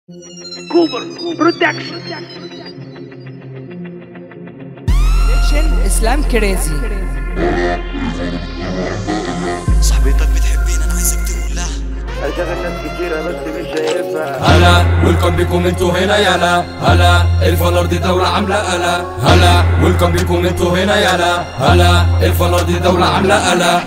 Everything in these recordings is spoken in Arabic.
كوبر برودكشن. اسلام كريزي. صاحبتك بتحبيني انا عايزك تقول لها. اشغل ناس كتيرة بس مش شايفها. هلا ويلكم بيكم انتوا هنا يالا. هلا الفنار دي دولة عاملة قلق. هلا ويلكم بيكم انتوا هنا يالا. هلا الفنار دي دولة عاملة قلق.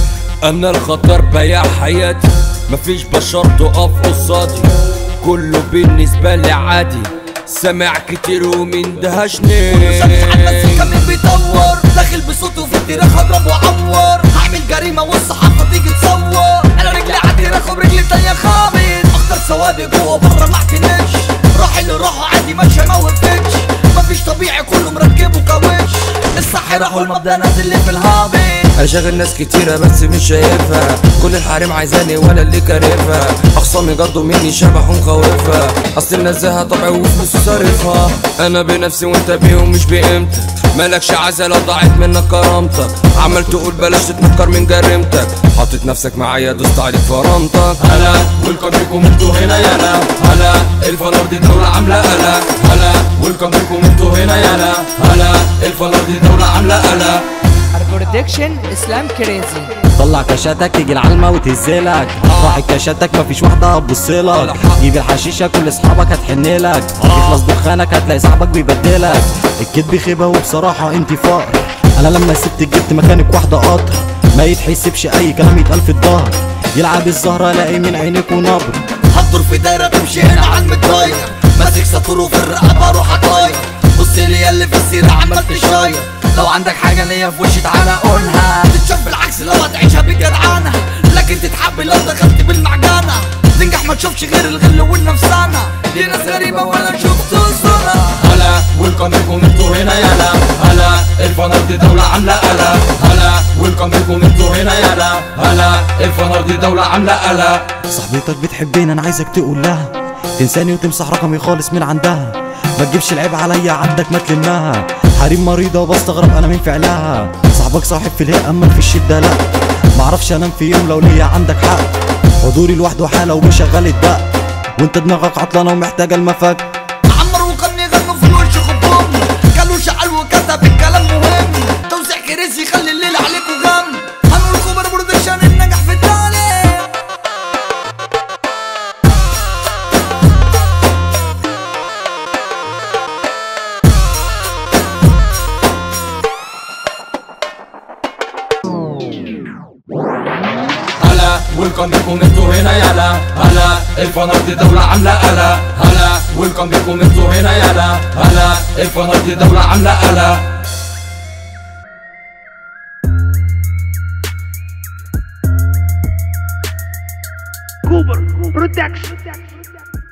انا الخطر بيع حياتي، مفيش بشر تقف قصادي، كله بالنسبة لي عادي، سامع كتير ومين دهشني. كله شاكك على الناس كمان بيطور، داخل بصوته في التراك هضرب واعور، هعمل جريمة والصحافة تيجي تصور، انا رجلي عالتراك وبرجلي التانية خابط، اخطر سوابق جوه بره معتنش، راح اللي راحوا عادي ماشية ما وقفتش، مفيش طبيعي كله مركب وكاوش، الصح راح والمبدأ نازل لي في الهابط. انا شاغل ناس كتيرة بس مش شايفها، كل الحريم عايزاني ولا اللي كارفها، اخصامي جردوا مني شبح ومخوفها، اصل النزاهة طبعي وفلوس صارفها، انا بنفسي وانت بيهم مش بقيمتك، مالكش عزة لو ضاعت منك كرامتك، عمال تقول بلاش تتنكر من جريمتك، حاطط نفسك معايا دوست عليك فرامتك. هلا ويلكم بيكم انتوا هنا يالا. هلا الفنار دي دولة عاملة قلق. هلا ويلكم بيكم انتوا هنا يالا. هلا الفنار دي دولة عاملة قلق. برودكشن اسلام كريزي. طلع كشاتك تيجي العلمة وتهزلك، راح كشاتك مفيش واحدة هتبصلك، جيب الحشيشة كل اصحابك هتحنلك، يخلص دخانك هتلاقي صاحبك بيبدلك، الكدب خيبة وبصراحة انت فقر، انا لما سبتك جبت مكانك واحدة قطر، ما يتحسبش اي كلام يتقال في الظهر، يلعب الزهرة الاقي من عينك ونبر، هتدور في دايرة تمشي هنا على المتغير، ماسك سطور في الرقبة روح اطاير، بص لي ياللي في السيرة عمال تشاير، لو عندك حاجة ليا في وشي تعالى قولها، تتشاف بالعكس لو هتعيشها بالجدعانة، لكن تتحب لو دخلت بالمعجنة، تنجح ما تشوفش غير الغل والنفسانة، دي ناس غريبة ولا شفت صورة. هلا ويلكم بيكم انتوا هنا يالا. هلا الفنار دي دولة عاملة قلق. هلا ويلكم بيكم انتوا هنا يالا. هلا الفنار دي دولة عاملة قلق. صاحبتك بتحبيني انا عايزك تقول لها، تنساني وتمسح رقمي خالص من عندها، ما تجيبش العيب عليا عندك ما تلمها، حريم مريضة وبستغرب انا من فعلها، صاحبك صاحب في الهيئة اما في الشدة لا، معرفش انام في يوم لو ليا عندك حق، حضوري لوحده حالة وبشغل الدق، وانت دماغك عطلانة ومحتاجة المفك. عمر وكان يغنوا في الوش خطهم، كانوا شعل وكتب الكلام مهم، توزيع كريزي يخلي الليل عليكوا غم، هنقول كوبر برودكشن النجح في التالي. هلا ويلكم بيكم انتوا هنا يالا. هلا الفنار دي دولة عاملة قلق. هلا ويلكم بيكم انتوا هنا يالا. هلا الفنار دي دولة عاملة قلق. كوبر برودكشن.